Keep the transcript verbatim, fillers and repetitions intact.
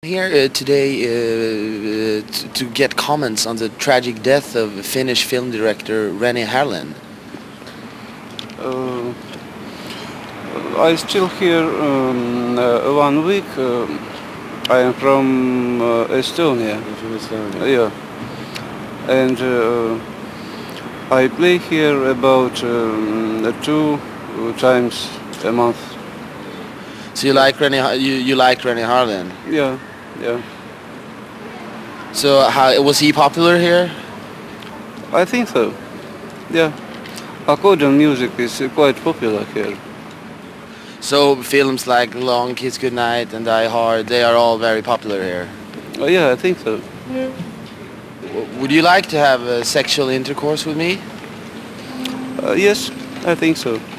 Here uh, today uh, uh, t- to get comments on the tragic death of Finnish film director Renny Harlin. Uh, I still here um, uh, one week. Uh, I am from uh, Estonia. From Estonia. Yeah, and uh, I play here about um, two times a month. So you like Renny? Har- You you like Renny Harlin? Yeah, yeah. So how was he popular here? I think so. Yeah, accordion music is uh, quite popular here. So films like Long Kiss Goodnight and Die Hard, they are all very popular here. Oh, yeah, I think so. W- Would you like to have uh, sexual intercourse with me? Uh, yes, I think so.